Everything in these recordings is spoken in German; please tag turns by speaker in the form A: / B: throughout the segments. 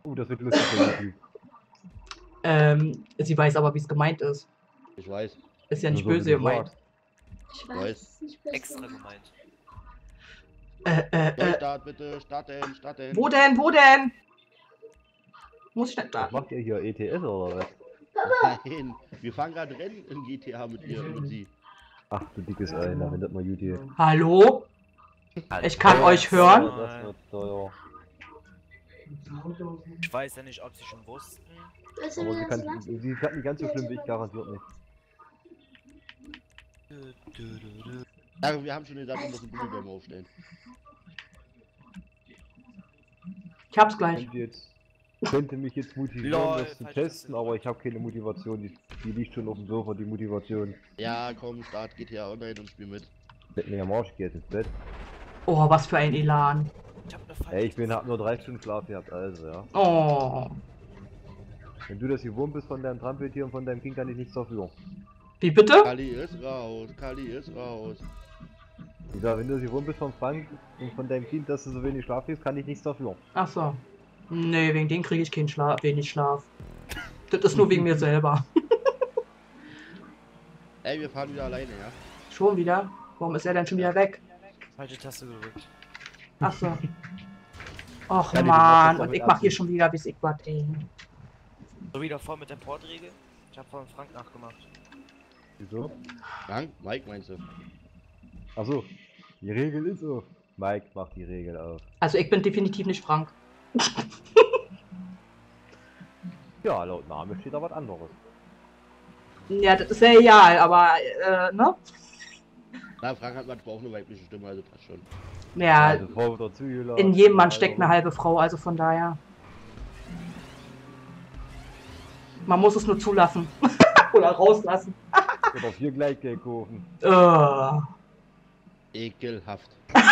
A: Das wird lustig für YouTube.
B: Sie weiß aber, wie es gemeint ist.
C: Ich weiß.
B: Ist ja nicht
A: Nur so,
B: böse
A: wie du
B: gemeint.
A: sagst.
D: Ich
C: Weiß.
D: weiß es nicht besser.
E: Extra gemeint.
C: Neustart bitte, starten.
B: Wo denn? Wo denn? Muss ich nicht
A: Was
B: da?
A: macht ihr hier? ETS oder was?
C: Nein, wir fahren gerade Rennen in GTA mit sie.
A: Ach du dickes Ei, na wenn das mal gut geht.
B: Hallo? Ich kann euch hören.
A: Das wird teuer.
E: Ich weiß ja nicht, ob sie schon wussten.
D: Willst du
A: Aber
D: mir
A: sie
D: das
A: kann,
D: lassen?
A: sie kann nicht ganz so schlimm wie ich, garantiert nicht.
C: Ja, wir haben schon gesagt, wir müssen Bullbäume aufstellen.
B: Ich hab's gleich.
A: Könnte mich jetzt motivieren,
E: Lol,
A: das zu
E: falsch
A: testen,
E: gesagt.
A: aber ich habe keine Motivation. Die liegt schon auf dem Sofa, die Motivation.
C: Ja, komm, start GTA Online und spiel mit.
A: Mit mir am Arsch geht ins Bett.
B: Oh, was für ein Elan.
E: Ich hab eine falsche.
A: Ey, hab nur 3 Stunden Schlaf gehabt, also ja.
B: Oh.
A: Wenn du das gewohnt bist von deinem Trampeltier und von deinem Kind, kann ich nichts dafür.
B: Wie bitte?
C: Kali ist raus, Kali ist raus.
A: Ich sag, wenn du das gewohnt bist von Frank und von deinem Kind, dass du so wenig Schlaf kriegst, kann ich nichts dafür.
B: Ach so. Nee, wegen denen kriege ich keinen Schlaf, wenig Schlaf. Das ist nur wegen mir selber.
C: Ey, wir fahren wieder alleine, ja?
B: Schon wieder? Warum ist er denn schon wieder weg?
E: Falsche Taste gedrückt.
B: Ach so. Och
A: Ja, die
B: Mann,
A: macht das
B: und ich
A: damit
B: mach hier
A: Absicht.
B: schon wieder bis ich was, ey.
E: So wieder vor mit der Portregel. Ich hab von Frank nachgemacht.
A: Wieso?
C: Frank? Mike meinst du?
A: Achso, die Regel ist so. Mike macht die Regel auf.
B: Also ich bin definitiv nicht Frank.
A: Ja, laut Name steht da was anderes.
B: Ja, das ist ja egal, aber, ne?
C: Na, Frank hat manchmal auch eine weibliche Stimme, also passt schon.
B: Ja,
A: Also Frau wird zugelassen.
B: in jedem Mann steckt eine halbe Frau, also von daher. Man muss es nur zulassen. Oder rauslassen.
A: Oder 4 Gleitgeld kaufen.
C: Ekelhaft.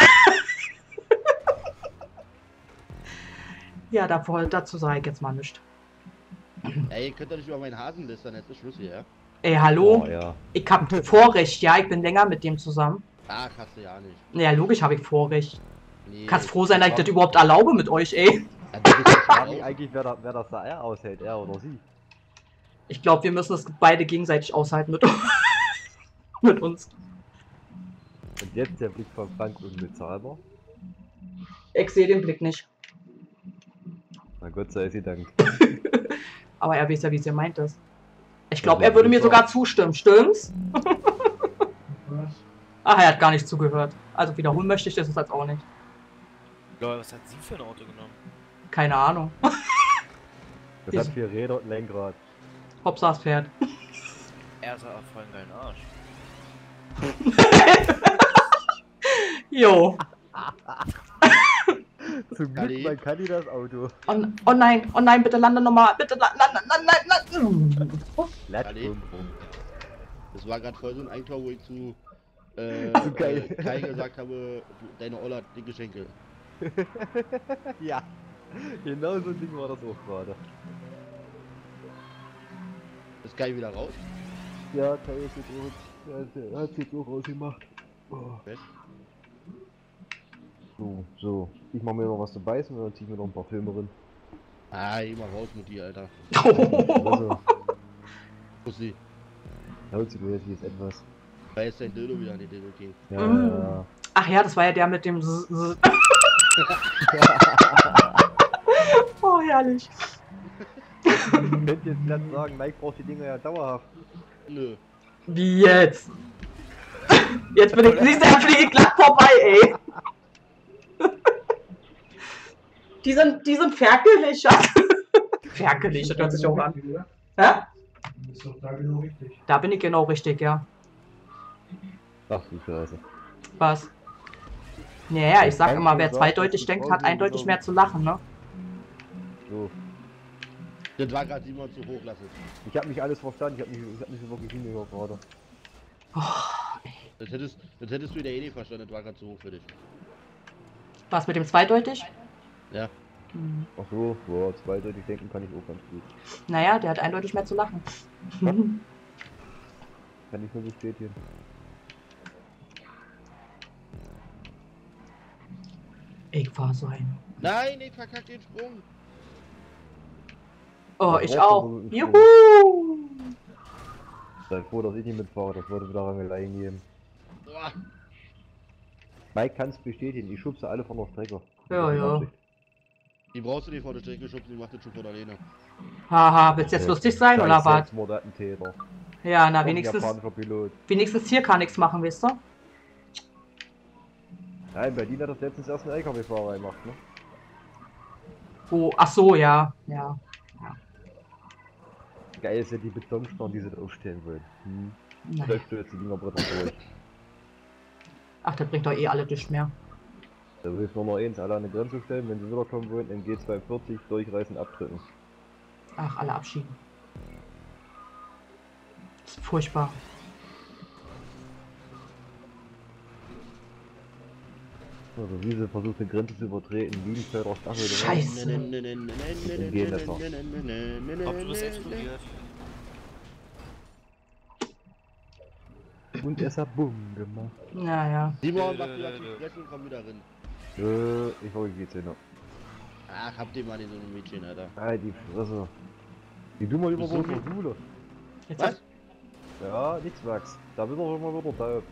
B: Ja, dazu sage ich jetzt mal nichts.
C: Ey, ihr könnt doch nicht über meinen Hasen lästern, jetzt ist Schluss hier, ja?
B: Ey, hallo?
A: Oh, ja.
B: Ich hab Vorrecht, ja, ich bin länger mit dem zusammen.
C: Ach, hast du ja nicht.
B: Ja, logisch habe ich Vorrecht.
C: Nee.
B: Kannst froh sein, dass ich das überhaupt erlaube mit euch, ey.
C: Ja, du bist ja
A: Frag
C: schon
A: mich
C: raus.
A: eigentlich, wer das da eher aushält, er oder sie.
B: Ich glaube, wir müssen das beide gegenseitig aushalten mit, mit uns.
A: Und jetzt der Blick von Frank unbezahlbar.
B: Ich sehe den Blick nicht.
A: Na Gott sei Dank.
B: Aber er weiß ja, wie es gemeint ist. Ich glaube, er würde mir sogar zustimmen, stimmt's? Ach, er hat gar nicht zugehört. Also wiederholen möchte ich das jetzt auch nicht.
E: Lol, was hat sie für ein Auto genommen?
B: Keine Ahnung.
A: Das hat 4 Räder und ein Lenkrad.
B: Hauptsache das Pferd.
E: Er sah auch voll einen geilen Arsch.
B: Jo.
A: Zum
C: Kali.
A: Glück, man kann die das Auto.
B: Oh nein, bitte lande nochmal. Bitte lande.
C: Kali.
A: Latsch,
C: Das war gerade voll so ein Eigentor, wo ich zu
A: geil.
C: Kai gesagt habe, deine Olle hat dicke Schenkel.
A: Ja, genau so ein Ding war das auch gerade.
C: Ist Kai wieder raus?
A: Ja, Kai ist jetzt auch, hat jetzt auch ausgemacht. Oh.
C: Okay.
A: So, ich mach mir noch was zu beißen und dann zieh ich mir noch ein paar Filme drin.
C: Ah, geh mal raus mit dir, Alter.
A: Also,
C: Pussy.
A: haut sich mir jetzt etwas.
C: Da ist dein Dildo wieder an die Dildo King.
A: Ja,
B: Mm. Ach ja, das war ja der mit dem Oh, herrlich.
A: Ich könnte jetzt glatt sagen, Mike braucht die Dinger ja dauerhaft.
C: Nö.
B: Wie jetzt? Jetzt bin ich, siehst du, er fliegt glatt vorbei, ey. Die sind ferkelig. Ferkelig, das hört sich auch an. Hä?
F: Du bist doch da genau richtig.
B: Da bin ich genau richtig, ja.
A: Ach du Scheiße.
B: Was? Naja, ich sag immer, wer zweideutig denkt, hat eindeutig mehr zu lachen, ne?
A: So,
C: Das war gerade Simon zu hoch, lass es.
A: ich hab nicht alles verstanden, ich hab nicht wirklich hingehört gerade.
C: Das hättest du in der eh nicht verstanden, das war gerade zu hoch für dich.
B: Was mit dem zweideutig?
C: Ja.
B: Hm.
A: Ach so, boah, zweideutig denken kann ich auch ganz gut.
B: Naja, der hat eindeutig mehr zu lachen.
A: Kann ich nur bestätigen.
B: Ich war so ein.
C: Nein, ich verkack den Sprung.
B: Oh,
A: Da
B: ich
A: brauchst du
B: auch.
A: wohl einen
B: Juhu!
A: Sei froh, dass ich nicht mitfahre, das würde wieder Rangeleien geben.
C: Boah.
A: Mike kann es bestätigen, ich schubse alle von der Strecke.
B: Ja, ja.
C: Die brauchst du nicht vor der Strecke schubsen, die macht das schon von alleine.
B: Haha, willst du jetzt lustig sein oder was?
A: Selbstmordattentäter.
B: Ja, na
A: Auch ein
B: wenigstens,
A: japanischer Pilot.
B: wenigstens hier kann nichts machen, wisst ihr?
A: Ja, in Berlin hat das letztens erst einen LKW-Fahrer gemacht, ne?
B: Oh, ach so, ja. Ja.
A: Geil ist ja die Betonsperren, die sie da aufstellen wollen. Hm.
B: Naja.
A: Da stürzt die Dinger Bretter durch.
B: Ach, das bringt doch eh alle nicht mehr.
A: Da will ich nur noch eins, alle an die Grenze stellen, wenn sie wiederkommen wollen, im G42 durchreißen, abdrücken.
B: Ach, alle abschieben. Das ist furchtbar.
A: Also wie sie versucht, die Grenze zu übertreten, Lügenfelder Stachel.
B: Scheiße.
E: Auto ist explodiert.
A: Und es hat Bumm gemacht.
B: Naja.
C: Simon, mach die ganze Fresse und komm wieder rein.
A: Ich hol die GC noch.
C: Ach, habt ihr mal nicht so ein Mädchen, Alter.
A: Ah, die Fresse. Die du mal
C: Bist
A: über
C: du
A: der Schule.
B: Jetzt
C: Was?
A: Ja, nichts Wachs. Da wird er schon mal wieder taub.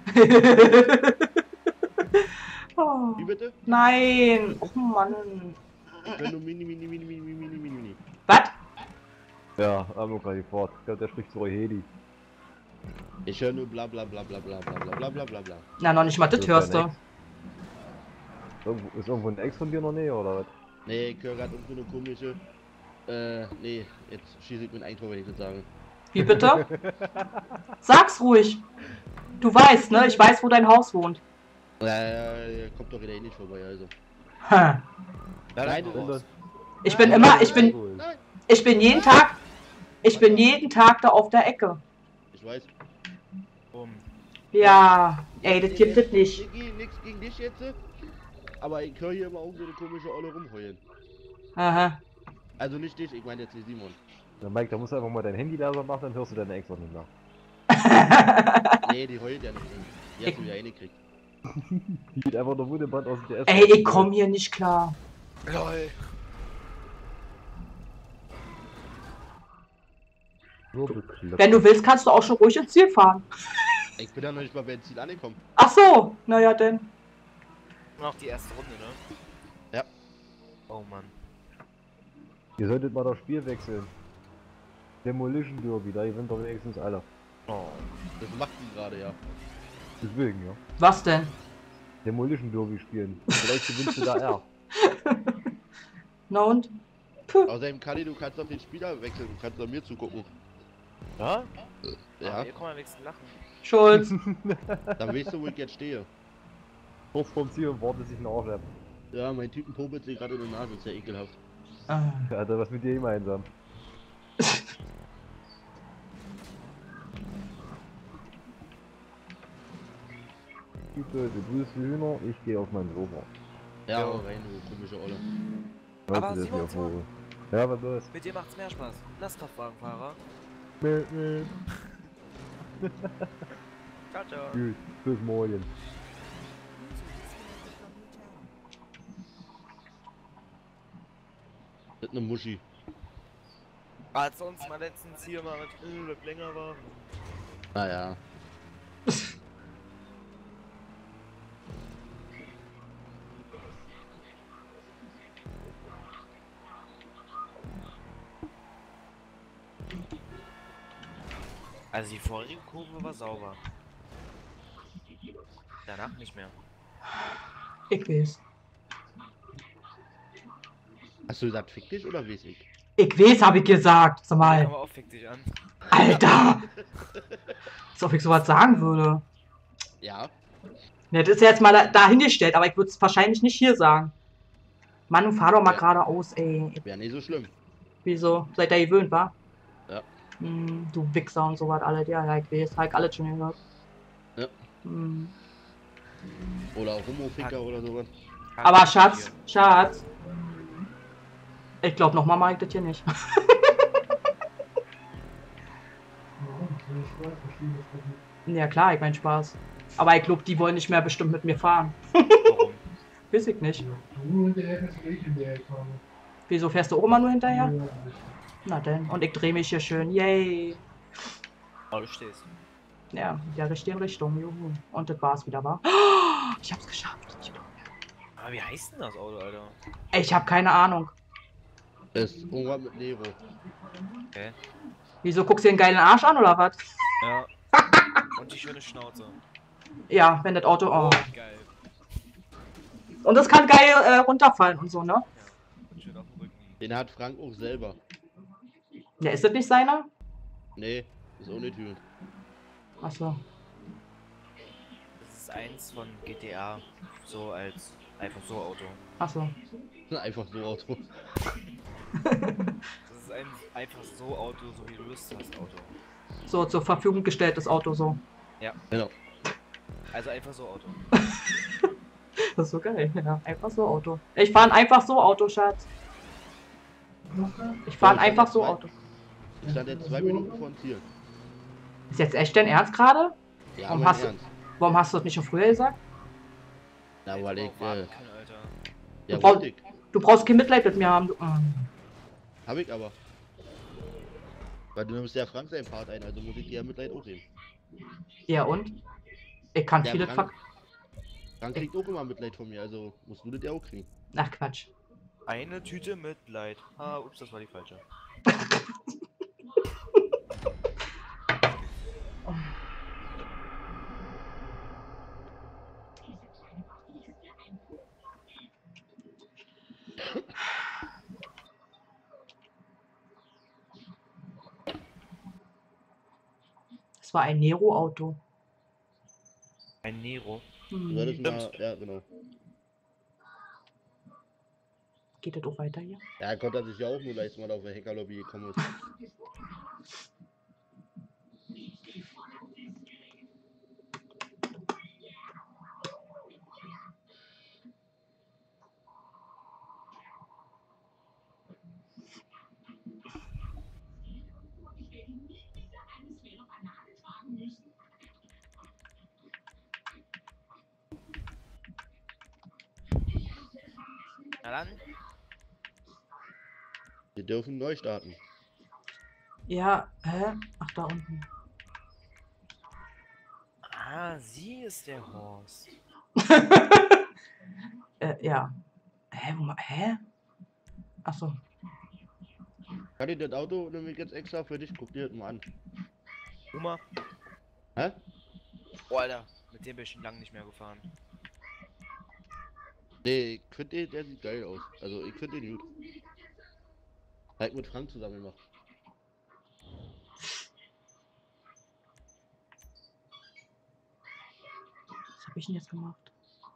B: Oh,
C: Wie bitte?
B: nein. Oh Mann.
C: Wenn du mini.
B: Was?
A: Ja, haben wir gerade gefragt. Ich glaube, der spricht zu Hedi.
C: Ich höre nur bla bla bla bla bla bla bla bla bla bla bla.
B: Na, noch nicht mal das
A: Das ist
B: hörst
A: dein
B: du.
A: Ist irgendwo ein Ex von dir in der Nähe oder was?
C: Nee, ich höre gerade irgendwo eine komische. Nee, jetzt schieße ich mit ein Tor, wenn ich das sage.
B: Wie bitte? Sag's ruhig. Du weißt, ne? Ich weiß, wo dein Haus wohnt.
C: Kommt doch wieder eh nicht vorbei, also.
B: Ha.
C: Nein,
E: raus.
B: Ich bin jeden Tag da auf der Ecke.
C: Ich weiß.
E: Bumm.
B: Ja, ey, das gibt es nicht.
C: Nix gegen dich jetzt. Aber ich höre hier immer irgend so eine komische Olle rumheulen.
B: Aha.
C: Also nicht dich, ich meine jetzt nicht Simon.
A: Na Mike, da musst du einfach mal dein Handy leiser machen, dann hörst du deine Ex auch nicht mehr.
C: Nee, die heult ja nicht. Die hast du ja eh nicht gekriegt.
A: Die geht einfach nur Wunde Band aus dem DS.
B: Ey, ich komm hier nicht klar.
E: LOL.
A: Nur bekloppt.
B: Wenn du willst, kannst du auch schon ruhig ins Ziel fahren.
C: Ich bin ja noch nicht mal beim Ziel angekommen.
B: Ach so, naja, denn.
E: Noch die erste Runde, ne?
C: Ja.
E: Oh Mann.
A: Ihr solltet mal das Spiel wechseln. Demolition Derby, da gewinnt doch wenigstens alle.
E: Oh.
C: Das macht die gerade, ja.
A: Deswegen, ja.
B: Was denn?
A: Demolition Derby spielen. Vielleicht gewinnst du da eher.
B: Na und?
C: Außerdem, Kali, du kannst auf den Spieler wechseln, du kannst an mir zugucken.
E: Ja?
C: Ja,
E: Hier kann man wenigstens lachen.
B: Schulz.
C: dann weißt du, wo ich jetzt stehe.
A: Kurz vorm Ziel und wartet sich ein Arsch ab.
C: Ja, mein Typen popelt sich gerade in der Nase, ist ja ekelhaft.
B: Ah.
A: Er hat was mit dir gemeinsam. Du grüßt die Hühner, ich gehe auf mein Sofa.
C: Ja,
E: Ja.
C: hau rein, du komische Olle.
E: Aber
A: Weißt du, das
E: Simon,
A: hier vor. Ja, was los?
E: Mit dir macht's mehr Spaß. Lastkraftwagenfahrer. Ciao, ciao.
A: Gut, bis morgen.
C: Das ist eine Muschi.
E: Als uns mal letztens hier mal mit das länger war.
C: Naja.
E: Also die vorherige Kurve war sauber. Danach nicht mehr.
B: Ich weiß.
C: Hast du gesagt, fick dich oder weiß ich?
B: Ich weiß, hab ich gesagt. Sag mal.
E: Aber auch fick dich an.
B: Alter! Als ob ich sowas sagen würde.
C: Ja.
B: Ne, das ist jetzt mal dahingestellt, aber ich würde es wahrscheinlich nicht hier sagen. Mann, und fahr doch mal
C: Ja.
B: geradeaus, ey.
C: Wäre nicht so schlimm.
B: Wieso? Seid ihr gewöhnt, wa?
C: Ja.
B: Du Wichser und sowas alles. Ja, ich weiß. Hab ich alles schon gehört.
C: Ja.
B: Hm.
C: Oder auch Homoficker oder sowas.
B: Aber Schatz, Schatz. Ich glaube, nochmal mache ich das hier nicht.
F: Warum? Soll ich Spaß? Verstehe das doch nicht.
B: Ja klar, ich mein Spaß. Aber ich glaube, die wollen nicht mehr bestimmt mit mir fahren.
E: Warum?
B: Weiß ich nicht.
F: Du hinterher kannst du nicht hinterher fahren.
B: Wieso fährst du auch immer nur hinterher?
F: Ja,
B: Na denn, und ich drehe mich hier schön. Yay.
E: Oh, du stehst.
B: Ja, in der richtigen Richtung. Juhu. Und das war's wieder, wa? Ich hab's geschafft.
E: Aber wie heißt denn das Auto, Alter?
B: Ich hab keine Ahnung.
C: Das ist irgendwann mit Nero.
E: Okay.
B: Wieso guckst du den geilen Arsch an oder was?
E: Ja. Und die schöne Schnauze.
B: Ja, wenn das Auto. Oh.
E: Geil.
B: Und das kann geil runterfallen und so, ne?
E: Ja. Und schön auf dem Rücken liegen.
C: Den hat Frank auch selber.
B: Ja, ist das nicht seiner?
C: Nee, ist ohne Türen.
B: Achso.
E: Das ist eins von GTA. So als einfach so Auto.
B: Achso.
C: Einfach so Auto.
E: Das ist ein einfach so Auto, so wie du Lust hast, Auto.
B: So zur Verfügung gestelltes Auto so.
C: Genau.
E: Also einfach so Auto.
B: Das ist so geil. Ja, einfach so Auto. Ich fahre einfach so Auto, Schatz. Ich fahre einfach so Auto.
C: Ich stand jetzt 2 Minuten vor dem Ziel.
B: Ist jetzt echt dein Ernst gerade?
C: Ja,
B: Warum
C: mein
B: hast du-
C: Ernst.
B: Warum hast du das nicht schon früher gesagt?
C: Na, weil ich,
E: warten können, Alter.
C: ja,
B: Du brauchst-
C: wollte ich.
B: Du brauchst kein Mitleid mit mir haben. Du,
C: Hab ich aber. Weil du nimmst ja Frank seinen Part ein, also muss ich dir ja Mitleid auch sehen.
B: Ja und? Ich kann
C: Der
B: viele
C: Frank,
B: Fuck.
C: Frank kriegt auch immer Mitleid von mir, also musst du das ja auch kriegen.
B: Ach Quatsch.
E: Eine Tüte Mitleid. Ah, ups, das war die falsche.
B: Das war ein Nero-Auto.
E: Ein Nero.
C: Du solltest mal,
E: Stimmt.
C: ja genau.
B: Geht das auch weiter hier?
C: Ja, konnte er sich ja auch nur leisten, weil er auf der Hackerlobby gekommen ist.
E: Na dann.
C: Wir dürfen neu starten.
B: Ja, hä? Ach, da unten.
E: Ah, sie ist der Horst.
B: Ja. Hä? Achso.
C: Kann ich das Auto nämlich jetzt extra für dich? Guck dir das mal an.
E: Oma.
C: Hä?
E: Oh, Alter. Mit dem bin ich schon lange nicht mehr gefahren.
C: Nee, ich finde der sieht geil aus. Also ich finde den gut. Halt mit Frank zusammen gemacht.
B: Was habe ich denn jetzt gemacht?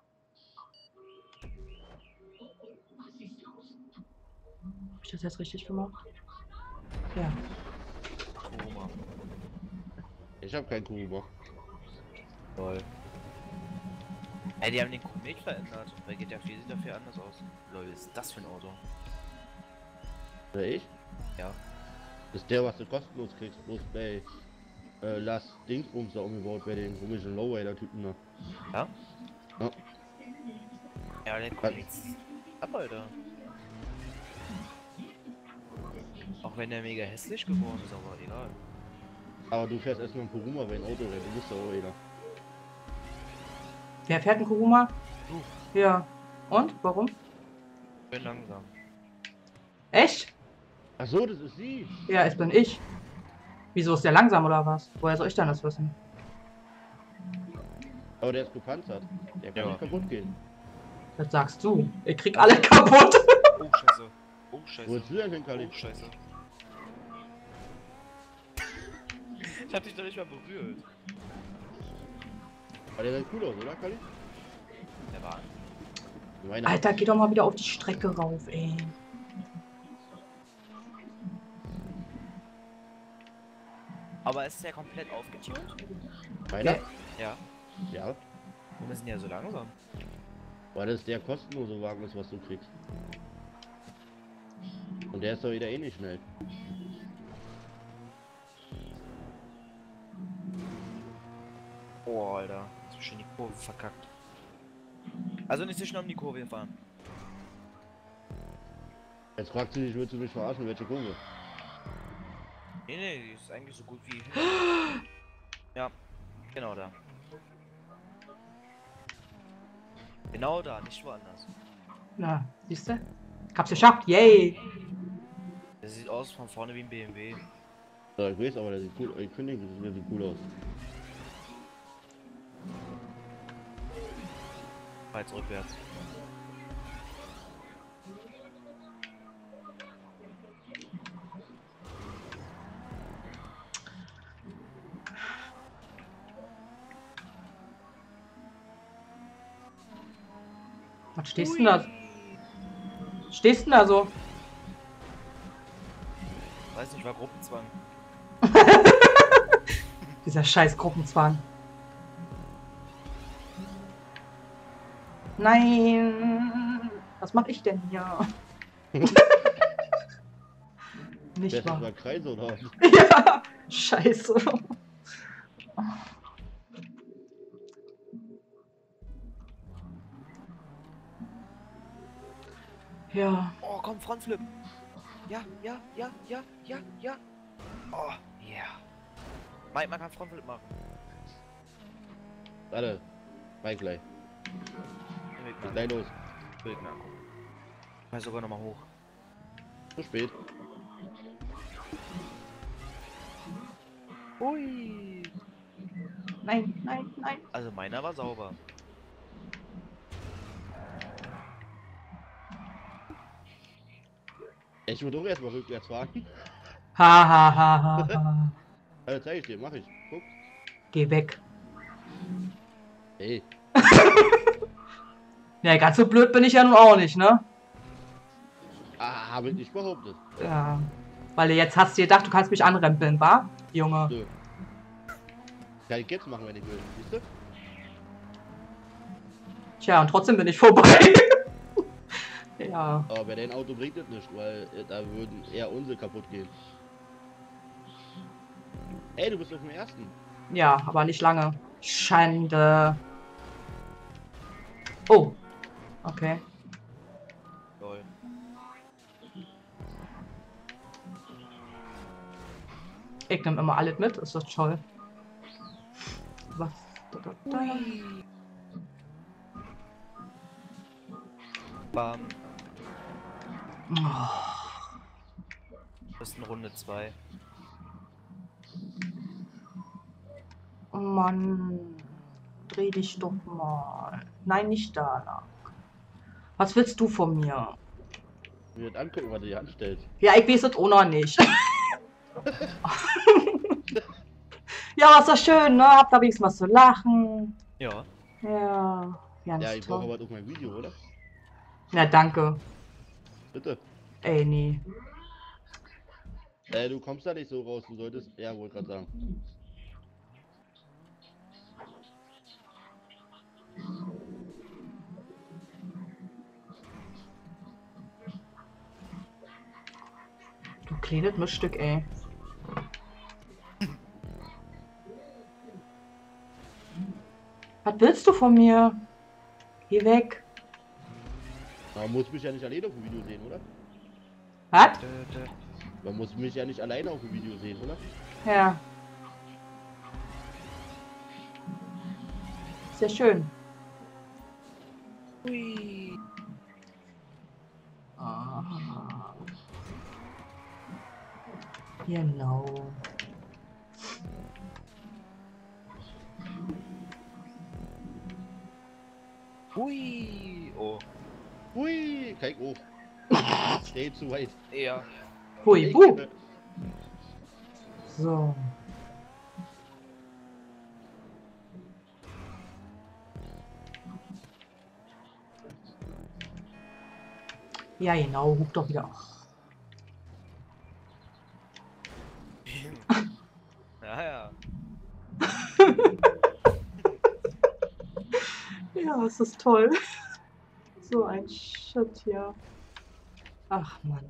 B: Habe ich das jetzt richtig gemacht? Ja.
E: Oma.
C: Ich habe keinen Kuba.
E: Toll. Ey, die haben den Komet verändert. Bei GTA 4 sieht dafür anders aus. Lol, was ist das für ein Auto?
C: Oder ich?
E: Ja.
C: Das ist der, was du kostenlos kriegst, bloß bei Last Dingsbums da umgebaut, bei den komischen Lowrider-Typen da.
E: Ja?
C: Ja.
E: Ja, der Komet ist ab, Alter. Auch wenn der mega hässlich geworden ist, aber egal.
C: Aber du fährst erstmal ein Kuruma bei ein Auto, du bist ja auch jeder.
B: Wer fährt ein Kuruma?
E: Du.
B: Ja. Und? Warum?
E: Schön langsam.
B: Echt?
C: Ach so, das ist sie.
B: Ja, es bin ich. Wieso ist der langsam oder was? Woher soll ich denn das wissen?
C: Aber der ist gepanzert. Der kann
E: Ja.
C: nicht kaputt gehen.
B: Das sagst du. Ich krieg alle kaputt.
E: Oh, scheiße. Oh,
C: Wo
E: scheiße.
C: willst du denn hin, Kali?
E: Oh, scheiße. Ich hab dich doch nicht mal berührt.
C: Aber der sieht cool aus, oder, Kali?
E: Der war.
C: Meine
B: Alter, geh doch mal wieder auf die Strecke rauf, ey.
E: Aber ist der komplett aufgetunt?
C: Meiner?
E: Ja.
C: Ja.
E: Warum ist denn der so langsam?
C: Weil das der kostenlose Wagen ist, was du kriegst. Und der ist doch wieder eh nicht schnell.
E: Oh, Alter. Jetzt hab ich schon die Kurve verkackt. Also nicht so schnell um die Kurve fahren.
C: Jetzt fragt sie dich, willst du mich verarschen, welche Kurve?
E: Nee, die ist eigentlich so gut wie. Ja, genau da. Genau da, nicht woanders.
B: Na, siehst du? Ich hab's geschafft, yay!
E: Der sieht aus von vorne wie ein BMW.
C: Ja, ich weiß, aber der sieht cool, ich finde, der sieht cool aus.
E: Jetzt rückwärts.
B: Was stehst denn da? Stehst denn da so?
E: Weiß nicht, war Gruppenzwang.
B: Dieser scheiß Gruppenzwang. Nein! Was mach ich denn hier? Nicht
C: Der ist
B: wahr?
C: mal Kreise oder was?
B: Ja! Scheiße. Ja.
E: Oh, komm, Frontflip. Ja. Oh, yeah. Mike, man kann Frontflip machen.
C: Warte, Mike gleich. Gleich los.
E: Bild mir angucken. Mal sogar nochmal hoch.
C: Zu spät.
E: Ui.
B: Nein, nein, nein.
E: Also meiner war sauber.
C: Ich würde auch erstmal rückwärts fahren.
B: Ha, ha, ha, ha, ha.
C: Also zeig ich dir, mach ich. Guck.
B: Geh weg.
C: Hey,
B: Ja, ganz so blöd bin ich ja nun auch nicht, ne?
C: habe ich nicht behauptet.
B: Ja. Weil du jetzt hast du gedacht, du kannst mich anrempeln, wa? Junge.
C: Nö. Kann ich jetzt machen, wenn ich will, siehst du?
B: Tja, und trotzdem bin ich vorbei. Ja.
C: Aber bei deinem Auto bringt das nicht, weil da würden eher unsere kaputt gehen. Ey, du bist auf dem ersten.
B: Ja, aber nicht lange. Schande. Oh. Okay.
E: Lol.
B: Ich nehme immer alles mit, ist doch toll. Was? Da.
E: Bam.
B: Oh.
E: Das ist eine Runde 2.
B: Oh Mann. Dreh dich doch mal. Nein, nicht da lang. Was willst du von mir?
C: Wir werden angucken, was du hier anstellst.
B: Ja, ich weiß es auch noch nicht. Ja, ist doch schön, ne? Habt da wenigstens was zu lachen.
E: Ja.
B: Ja. Ganz
C: Ja, ich brauche
B: toll.
C: aber auf mein Video, oder?
B: Na, danke.
C: Bitte.
B: Ey, nee.
C: Du kommst da nicht so raus, du solltest. Ja, wollte gerade sagen.
B: Du kleines Mischstück, ey. Was willst du von mir? Geh weg.
C: Man muss mich ja nicht alleine auf dem Video sehen, oder?
B: Was?
C: Man muss mich ja nicht alleine auf dem Video sehen, oder?
B: Ja. Sehr schön.
E: Ui.
B: Ah. Genau.
E: Hui. Oh.
C: Hui, kein hoch. Steht zu weit.
E: Ja.
B: Hui, buh. So. Ja, genau, huck doch wieder.
E: Ja.
B: Ja, es ist toll. So ein Shit hier. Ach Mann.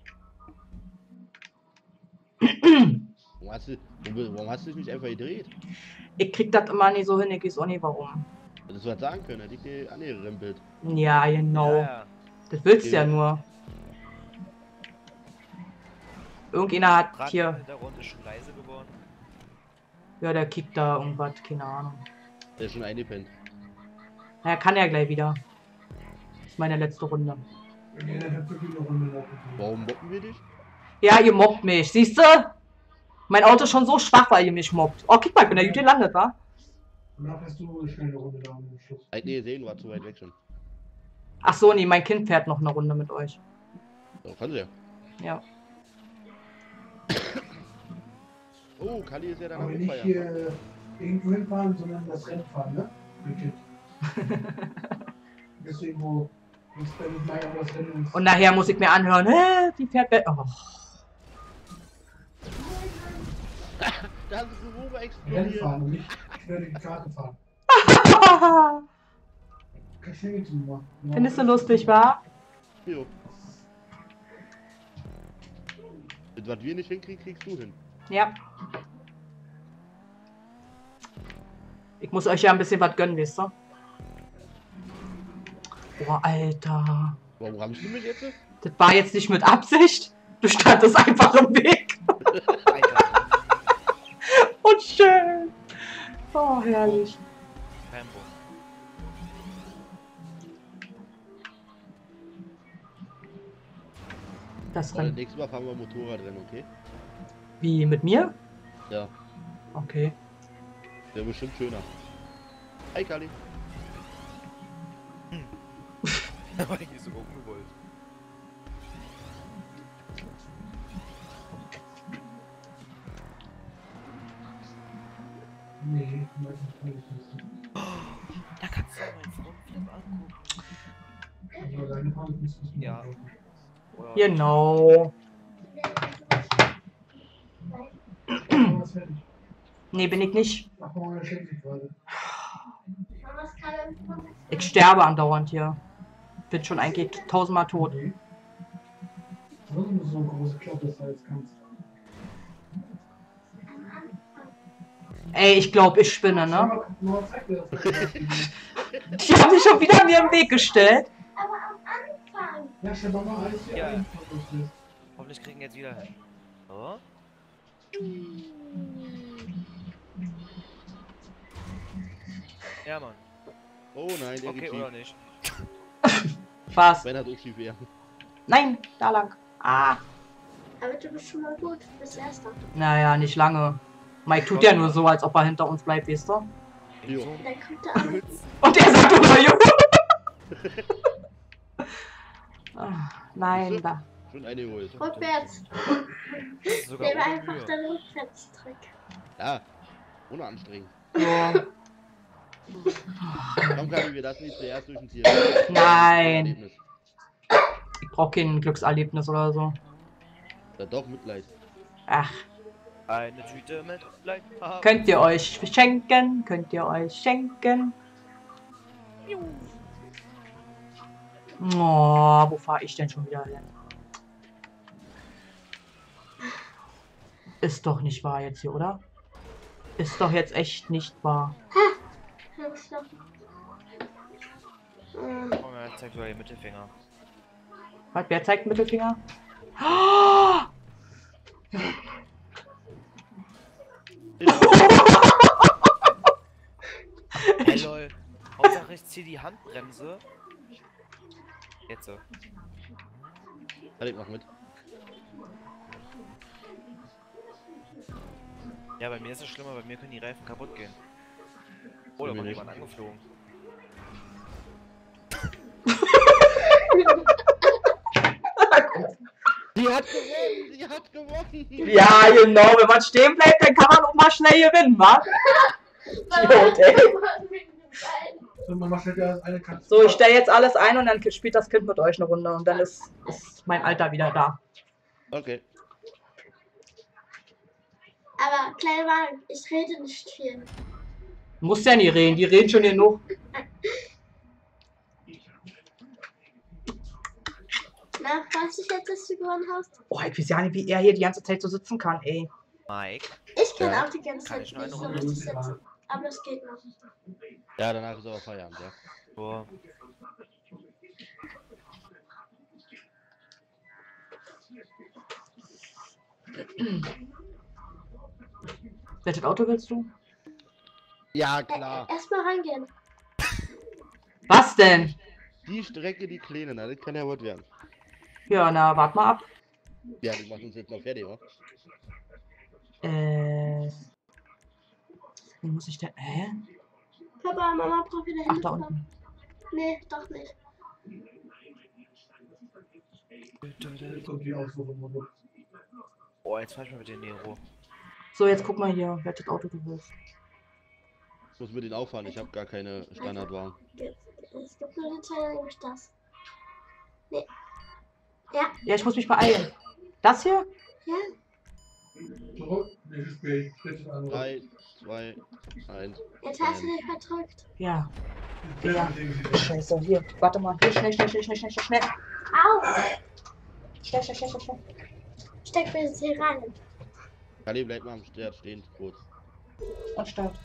C: Warum hast du dich nicht einfach gedreht?
B: Ich krieg das immer nicht so hin, ich weiß auch nicht warum.
C: Das hättest du was sagen können, hätte ich dir angerempelt.
B: Ja, genau.
E: Ja.
B: Das willst du ja
C: Okay.
B: nur. Irgendeiner hat
E: Drachen
B: hier.
E: im Hintergrund ist schon leise geworden.
B: Ja, der kickt da irgendwas, keine Ahnung.
C: Der ist schon eingepennt.
B: Na, er kann ja gleich wieder. Das ist meine letzte Runde.
F: Nee, der hat wirklich eine Runde laufen.
C: Warum moppen wir dich?
B: Ja, ihr mobbt mich, siehst du? Mein Auto ist schon so schwach, weil ihr mich mobbt. Oh, guck mal, ich bin da gut gelandet, wa?
F: Danach hast du schnell eine Runde da am Schluss.
C: Nee, sehen war zu weit weg schon.
B: Ach so, nee, mein Kind fährt noch eine Runde mit euch.
C: So, kann sie ja.
B: Ja.
C: Oh, Kali ist ja dann
F: Aber
C: am
F: nicht
C: Feiern.
F: hier irgendwo hinfahren, sondern das Rennen fahren, ne? Mit Kind. Deswegen, wo das Rennen Meier das Rennen ist.
B: Und nachher muss ich mir anhören, hä, die fährt weg. Oh.
C: Da hast du Büro
F: Rennen
C: explodiert.
F: fahren und nicht, ich werde die Karte fahren. Kann ich nicht machen.
B: Findest du lustig, wa?
C: Jo. Das, was wir nicht hinkriegen, kriegst du hin.
B: Ja. Ich muss euch ja ein bisschen was gönnen, wisst ihr? Boah, Alter.
C: Warum rammst du mich jetzt?
B: Das war jetzt nicht mit Absicht. Du standest einfach im Weg.
E: Alter,
B: Und schön. Oh, herrlich.
E: Rambo.
B: Das
C: Und das
B: Rennen.
C: nächste Mal fahren wir Motorradrennen, okay?
B: Wie, mit mir?
C: Ja,
B: Okay.
C: wäre bestimmt schöner. Hi Kali.
E: Da war ich nicht so ungewollt.
F: Nee, meistens kann ich nicht.
E: Da kannst du meinen Frontflip angucken.
F: Aber deine Hand ist es
E: Ja. Oder
B: Genau.
F: Was fertig?
B: Nee, bin ich nicht.
F: Mach mal eine Schenke gerade.
B: Ich sterbe andauernd hier. Bin schon eigentlich tausendmal tot.
F: Nee. Warum musst du so eine große Klappe das jetzt kannst?
B: Ey, ich glaube, ich spinne, ne?
F: Guck mal, zeig dir das mal.
B: Die haben sich schon wieder mir im Weg gestellt.
F: Ja, stell mal alles hier
E: Ja.
F: ein. was du willst.
E: hoffentlich kriegen wir jetzt wieder hin. So. Ja, Mann.
C: Oh nein, der
E: Okay,
C: geht
E: oder
C: schief.
E: nicht?
B: Was?
C: Sven hat auch schief werden.
B: Nein, da lang. Ah.
D: Aber du bist schon mal gut, du bist Erster.
B: Naja, nicht lange. Mike tut ja nur so, als ob er hinter uns bleibt, weißt du?
C: Jo.
E: So.
D: Dann kommt der andere.
B: Und er sagt immer, Junge. Ah, nein, da.
C: Schon eine geholt.
D: Rückwärts.
E: Das ist sogar
D: Nehme
E: ohne
D: einfach
E: Mühe.
D: den Rückwärtstrick.
C: Ja, ohne anstrengend.
B: So.
C: Komm Kali, wir lassen dich zuerst durch den Tier.
B: Nein.
C: Erlebnis.
B: Ich brauche kein Glückserlebnis oder so.
C: Ja, doch, Mitleid.
B: Ach,
E: Eine Tüte mit Leid. Haha.
B: könnt ihr euch schenken? Könnt ihr euch schenken? Oh, wo fahre ich denn schon wieder hin? Ist doch nicht wahr jetzt hier, oder? Ist doch jetzt echt nicht wahr.
D: Hörst du?
E: Komm, er zeigt sogar den Mittelfinger.
B: Was, wer zeigt Mittelfinger? Oh!
E: Hey lol. Hauptsache ich zieh die Handbremse. Jetzt so.
C: Halt, ich mach mit.
E: Ja, bei mir ist es schlimmer, bei mir können die Reifen kaputt gehen. Oh, da
C: Bei mir
E: kommt
C: nicht.
E: jemand angeflogen.
C: Die hat gewonnen! Die hat gewonnen!
B: Ja, genau, wenn man stehen bleibt, dann kann man auch mal schnell gewinnen, wa? Idiot, ey.
F: So, man macht halt ja eine Katze.
B: So, ich stelle jetzt alles ein und dann spielt das Kind mit euch eine Runde und dann ist mein Alter wieder da.
C: Okay.
D: Aber, kleine Wagen, ich rede nicht viel.
B: Muss ja nie reden, die reden schon genug.
D: Na, weißt du jetzt, dass du gewonnen hast?
B: Oh, ich weiß ja nicht, wie er hier die ganze Zeit so sitzen kann, ey.
E: Mike.
D: Ich kann
C: Ja.
D: auch die ganze
E: Kann
D: Zeit
E: ich nur eine
D: nicht so
E: Runde?
D: richtig sitzen. Aber das geht noch.
C: Ja, danach ist aber Feierabend, ja.
E: So.
B: Welches Auto willst du?
C: Ja, klar.
D: Erstmal reingehen.
B: Was denn?
C: Die Strecke, die Kleine, na, das kann ja was werden.
B: Ja, na, wart mal ab.
C: Ja, die macht uns jetzt noch fertig, wa?
B: Wie muss ich denn? Hä?
D: Papa, Mama braucht wieder
B: Ach,
D: Hilfe.
B: da unten.
D: Nee, doch nicht.
F: Jetzt kommt die Aussuchung.
E: Oh, jetzt fahr ich mal mit dem Nero.
B: So, jetzt guck mal hier, welches Auto du willst.
C: Ich muss mit denen auffahren, ich habe gar keine Standardwagen.
D: Es gibt nur den Teil, nämlich das. Nee.
B: Ja, ich muss mich beeilen. Das hier?
D: Ja?
F: Zurück, nächstes Spiel. Drittes andere.
C: 3, 2, 1.
D: Jetzt hast du dich verdrückt.
B: Ja.
F: Das
B: Ja.
F: Ding sieht aus.
B: Scheiße, hier. Warte mal. Hier, schnell.
D: Au!
B: Schnell.
D: Steck mir das hier rein.
C: Kali, bleib mal am Start stehen, kurz.
B: Und Start.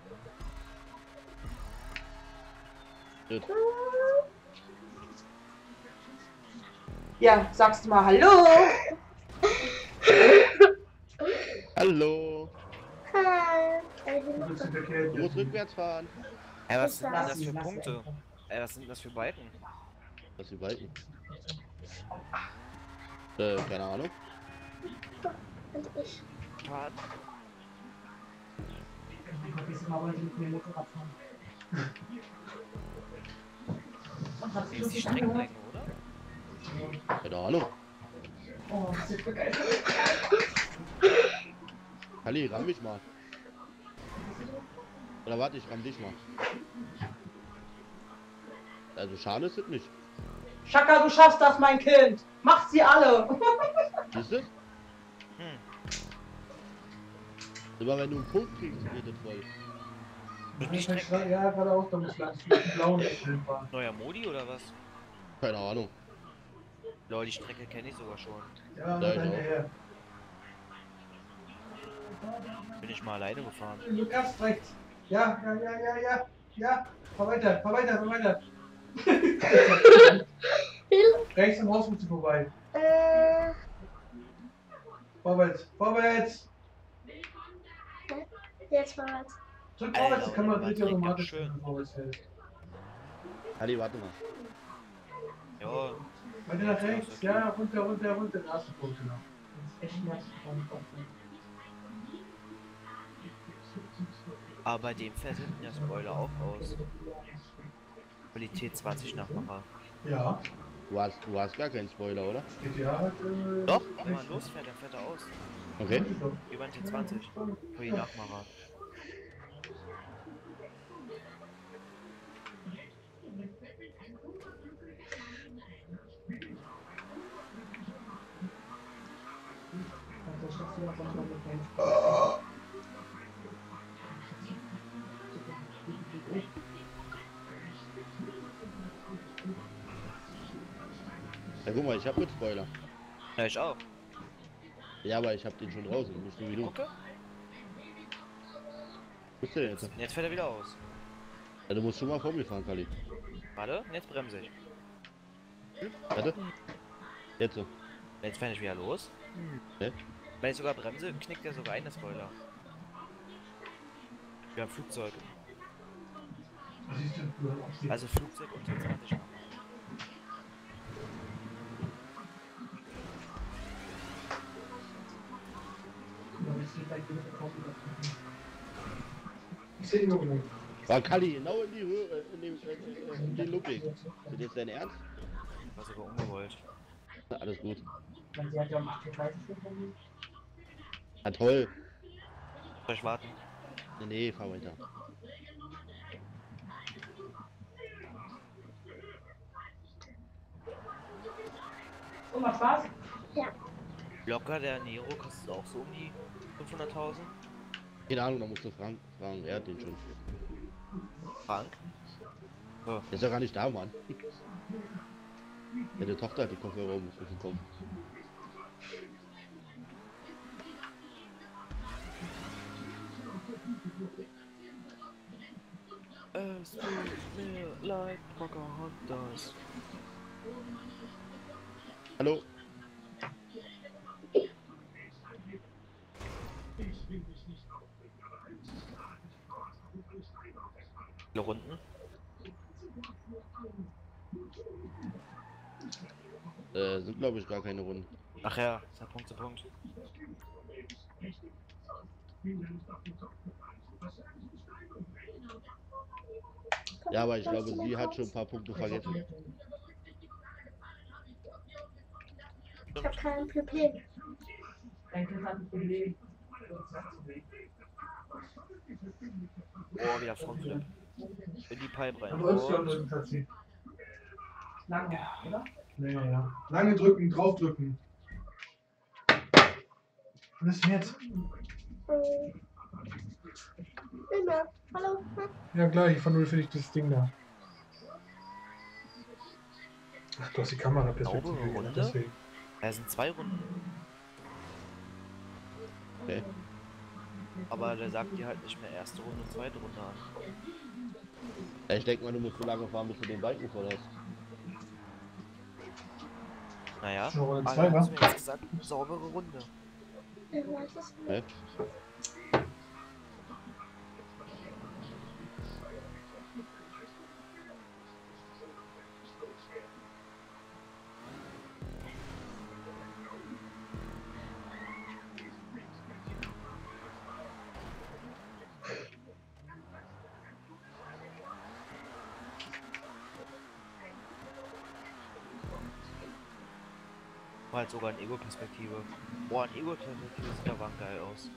C: Gut.
B: Ja, sagst du mal Hallo.
C: Hallo!
D: Hi.
F: Das ist der Kerl,
C: Du
F: der-
C: musst rückwärts fahren.
E: Ey, was sind denn
D: Lass
E: das
B: ihn,
E: für
B: lass
E: Punkte?
B: ihn.
E: Ey, was sind das für Balken?
C: Was die Balken? Keine Ahnung.
D: Und ich.
E: Fahren? Die ist die Streckenlänge, oder?
C: Keine Ahnung.
B: Oh, das ist begeistert.
C: Kali, ramm mich mal. Oder warte, ich ramm dich mal. Also schade ist es nicht.
B: Schaka, du schaffst das, mein Kind. Mach sie alle.
C: Siehst du?
E: Hm.
C: Immer wenn du einen Punkt kriegst, geht das voll.
E: Die Strecke.
F: Ja, geradeaus, da muss lang mit dem blauen Licht fahren.
E: Neuer Modi oder was?
C: Keine Ahnung.
E: Lol, die Strecke kenne ich sogar schon.
F: Ja,
C: Ja,
F: hinterher.
E: Bin ich mal alleine gefahren.
F: Du kannst rechts. Ja. Fahr weiter. Rechts am Haus musst du vorbei. Vorwärts.
D: Jetzt mal was.
F: Drück vorwärts,
E: Alter,
F: die Kamera
E: der
F: dreht sich
E: Mann trägt
F: automatisch,
E: ganz schön.
F: wenn du vorwärts fährst.
C: Kali, warte mal.
E: Ja,
F: Weiter nach rechts, ja, runter, den ersten Punkt noch.
E: aber bei dem fährt hinten der Spoiler auch aus. Qualität 20 Nachmacher.
F: Ja,
C: Du hast gar keinen Spoiler, oder?
F: GTA hat,
E: Doch, wenn man losfährt, dann fährt er aus.
C: Okay.
E: Über den T20 für die Nachmacher.
C: Ja, guck mal, ich hab mit Spoiler.
E: Ja, ich auch.
C: Ja, aber ich hab den schon draußen, nicht so wie du.
E: Okay.
C: Bist du denn jetzt?
E: Jetzt fährt er wieder aus.
C: Ja, du musst schon mal vor mir fahren, Kali.
E: Warte, jetzt bremse ich.
C: Warte. Jetzt so.
E: Jetzt fährt ich wieder los.
C: Hä?
E: Wenn ich sogar bremse, knickt er sogar ein, der Spoiler. Wir haben Flugzeug.
F: Siehst du, du hast die
E: Also Flugzeug und T20.
F: Ich sehe die Nummer.
C: War Kali genau in die Höhe, in den Looping. Ist das jetzt dein Ernst?
E: War sogar ungewollt.
C: Na, alles gut.
B: Sie hat ja um 38 gefunden.
C: Ah, toll.
E: Soll ich warten?
C: Nee, fahr weiter.
B: Und macht Spaß?
E: Locker, der Nero kostet auch so um die 500.000.
C: Keine Ahnung, da musst du Frank fragen. Er hat den schon.
E: Frank?
C: Der ist ja gar nicht da, Mann. Deine Tochter hat die Kopfhörer um, muss ich kommen.
E: Es tut mir leid, Pocahontas.
C: Hallo?
E: Viele Runden?
C: Sind glaube ich gar keine Runden.
E: Ach ja, ist ja Punkt zu Punkt.
C: Ja, aber ich glaube, sie hat schon ein paar Punkte vergessen.
D: Ich habe keinen PP.
E: Oh, wieder Frontflip. In die Pipe rein.
F: Aber Y
E: Und
F: drücken, Schatzi.
B: Lange, oder?
F: Länger, ja. Lange drücken, draufdrücken. Was ist denn jetzt?
D: Immer. Hallo.
F: Ja gleich, von 0 finde ich das Ding da. Ach, du hast die Kameraperspektive.
E: Saubere
F: Ja,
E: Runde?
F: deswegen.
E: es sind 2 Runden.
C: Okay.
E: Aber der sagt dir halt nicht mehr erste Runde, zweite Runde an.
C: Ja, ich denke mal, du musst so lange fahren, bis du den Balken voll hast.
E: Naja,
F: Schon Runde
E: aber
F: 2
E: er
F: war?
E: hat mir jetzt gesagt, saubere Runde.
D: Ich weiß es nicht.
C: Ne?
E: War halt sogar eine Ego-Perspektive. Boah, eine Ego-Perspektive sieht der Wagen geil aus.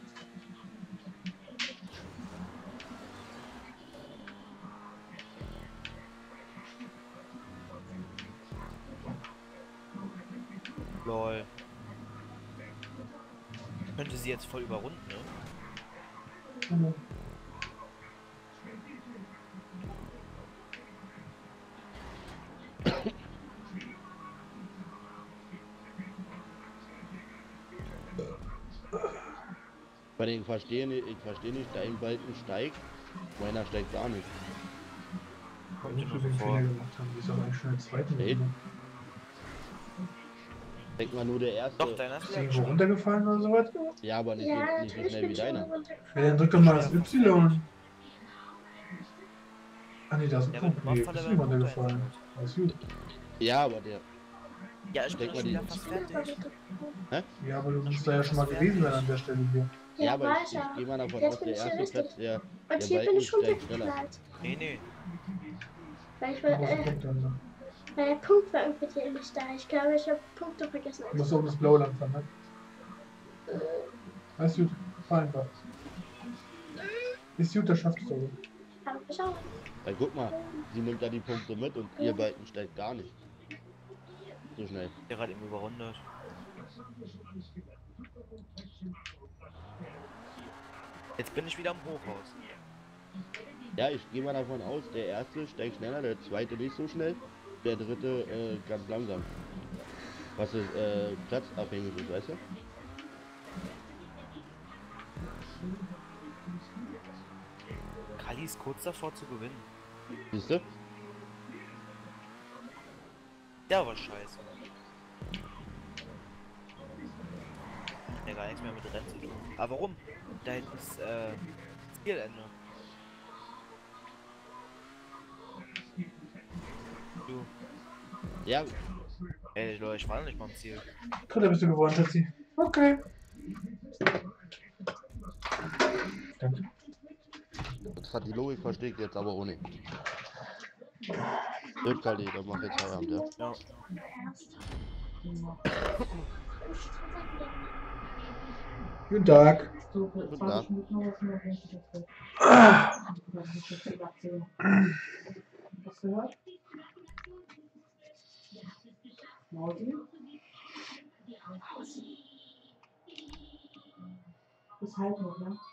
E: Lol. Könnte sie jetzt voll überrunden, ne?
F: Mhm.
C: Bei den ich verstehe nicht, dein Balken steigt, meiner steigt gar nicht.
E: Kommt
F: Gut,
E: dir
F: dass
E: nur
F: wir
E: so
F: den
E: vor.
F: Fehler gemacht haben. Die ist aber eigentlich schon in der zweiten
C: Nee.
F: Runde.
C: Denk mal nur der erste.
E: Doch, deiner ist
F: Ist die
E: wieder
F: irgendwo
E: gestiegen.
F: runtergefallen oder sowas?
C: Ja, aber nicht,
D: Ja,
C: nicht so
D: natürlich
C: schnell
D: bin
C: wie
D: ich schon
C: deiner.
F: Ja,
D: runtergefallen.
F: dann drück doch mal das Y. Ah ne, da ist ein
E: Ja,
F: Punkt.
E: mit
F: Nee,
E: Mordfalle
F: ist
E: wäre
F: nicht
E: ein Punkt
F: runtergefallen.
E: eingesammelt.
F: Alles gut.
C: Ja, aber der.
E: Ja, ich bin
C: Denk mal,
E: schon
C: die-
E: wieder fast fertig.
F: Ja, aber du musst da ja schon mal gewesen sein an der Stelle hier.
C: Ja, aber ich
D: weiter.
C: gehe mal davon
D: Jetzt
C: aus,
D: bin
C: der
D: ich hier
C: erste
D: richtig.
C: Platz, der
D: Und hier bin
C: Balken
D: ich
C: steigt schneller.
D: runtergeknallt.
E: Nee.
D: Weil, ich
F: Du
D: war,
F: musst einen Punkt haben.
D: weil der Punkt war irgendwie hier nicht da. Ich glaube, ich habe Punkte vergessen.
F: Du musst oben das Blaue lang fahren, ne? Alles gut. Fahr einfach. Ist gut, das schafft es aber.
D: Hab ich auch.
C: Weil guck mal, sie nimmt da die Punkte mit und ihr Balken steigt gar nicht. So schnell.
E: Der hat eben überrundet. Jetzt bin ich wieder am Hochhaus.
C: Ja, ich gehe mal davon aus, der erste steigt schneller, der zweite nicht so schnell, der dritte ganz langsam. Was ist platzabhängig ist, weißt du?
E: Kali ist kurz davor zu gewinnen.
C: Siehst du?
E: Der war scheiße. Ja, gar nichts mehr mit Rennen zu tun. Aber warum? Da hinten ist Zielende. Du.
C: Ja,
E: Ey, Leute, ich war noch nicht mal am Ziel.
F: Dritter bist du geworden, Schatzi. Okay. Danke.
C: das hat die Logik versteht jetzt aber auch nicht. Gut, Kali, dann mach jetzt Feierabend, ja.
E: Ja.
F: Guten Tag.
B: So,
C: Guten
B: 20
C: Tag.
B: Minuten oder so, dann ist es okay. Das ist jetzt viel erzählen. Hast du gehört? Mausi? Bis halb noch, ne?